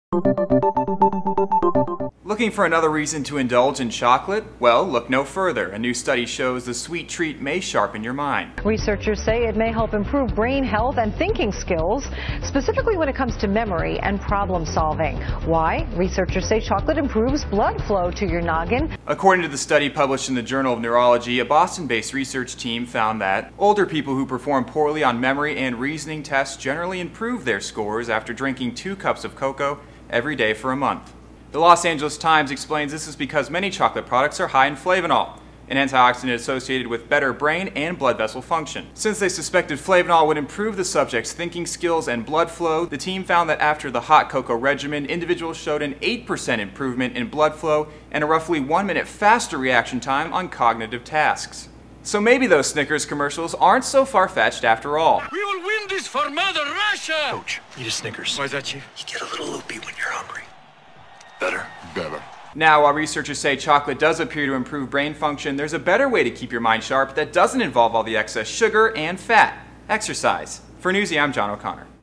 Looking for another reason to indulge in chocolate? Well, look no further. A new study shows the sweet treat may sharpen your mind. Researchers say it may help improve brain health and thinking skills, specifically when it comes to memory and problem solving. Why? Researchers say chocolate improves blood flow to your noggin. According to the study published in the Journal of Neurology, a Boston-based research team found that older people who perform poorly on memory and reasoning tests generally improve their scores after drinking 2 cups of cocoa every day for a month. The Los Angeles Times explains this is because many chocolate products are high in flavanol, an antioxidant associated with better brain and blood vessel function. Since they suspected flavanol would improve the subject's thinking skills and blood flow, the team found that after the hot cocoa regimen, individuals showed an 8% improvement in blood flow and a roughly 1-minute faster reaction time on cognitive tasks. So maybe those Snickers commercials aren't so far-fetched after all. We will win this for Mother Russia! Coach, eat a Snickers. Why is that, Chief? You get a little loopy when you're hungry. Better? Better. Now, while researchers say chocolate does appear to improve brain function, there's a better way to keep your mind sharp that doesn't involve all the excess sugar and fat: exercise. For Newsy, I'm John O'Connor.